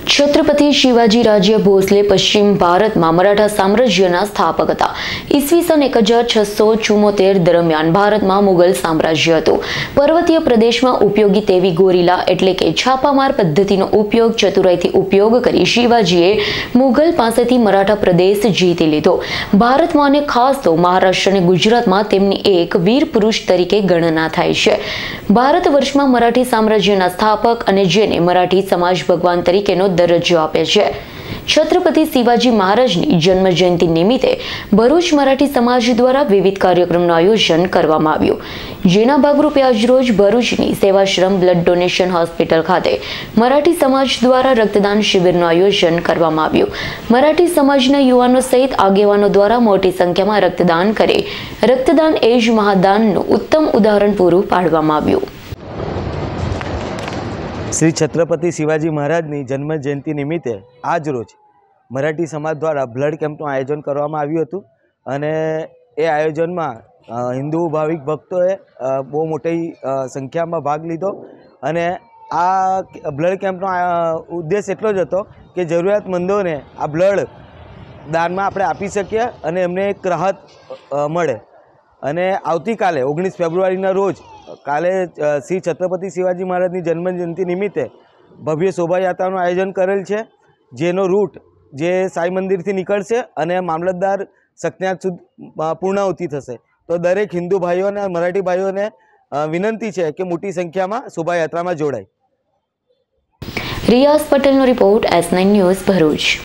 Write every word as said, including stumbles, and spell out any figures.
छत्रपति शिवाजी राजे भोसले पश्चिम भारत में मराठा साम्राज्यना स्थापक था। ईस्वीसन एक हज़ार छसो चुम्मोतेर दरमियान भारत में मुगल साम्राज्य हतुं। पर्वतीय प्रदेश में उपयोगी तेवी गोरीला एटले के छापामार पद्धतिनो उपयोग चतुराईथी उपयोग करी शिवाजीए मुगल पासेथी मराठा प्रदेश जीती लीधो। भारत में अने खास तो महाराष्ट्र अने गुजरात में तेमनी एक वीर पुरुष तरीके गणना थाय छे। भारत वर्ष में मराठी साम्राज्यना स्थापक अने जेने मराठी समाज भगवान तरीकेनो दरज्जो आपे छे। छत्रपति शिवाजी महाराजनी जन्म जयंती निमित्ते भरूच मराठी समाज द्वारा विविध कार्यक्रमों आयोजन करवामां आव्युं। जेना भागरूपे આજરોજ ભરૂચની સેવાશ્રમ બ્લડ ડોનેશન હોસ્પિટલ ખાતે મરાઠી સમાજ દ્વારા રક્તદાન શિબિરનું આયોજન કરવામાં આવ્યું। મરાઠી સમાજના યુવાનો સહિત આગેવાનો દ્વારા મોટી સંખ્યામાં રક્તદાન કરી રક્તદાન એ જ મહાદાનનું ઉત્તમ ઉદાહરણ પૂરું પાડવામાં આવ્યું। श्री छत्रपति शिवाजी महाराजनी जन्म जयंती निमित्ते आज रोज मराठी समाज द्वारा ब्लड केम्पનું आयोजन करवामां આવ્યું હતું અને એ આયોજનમાં हिंदू भाविक भक्तोए बहु मोटी संख्या में भाग लीधो અને આ ब्लड केम्पનો उद्देश्य એટલો જ હતો કે જરૂરિયાતમંદોને આ ब्लड દાનમાં આપણે આપી શકીએ અને એમને એક રાહત મળે। અને આવતીકાલે ઓગણીસ ફેબ્રુઆરીના રોજ काले श्री छत्रपति शिवाजी महाराज की जन्म जयंती निमित्ते भव्य शोभायात्राનું आयोजन करेल है, जेनो रूट जे साई मंदिर थी निकळशे अने मामलतदार सकन्यात सुधी पूर्णाहुति थशे। तो दरेक हिंदू भाईओ ने मराठी भाईओ ने विनंती है कि मोटी संख्या में शोभायात्रा में जोड़ाय। रियाज पटेल नो report S nine news Bharuch.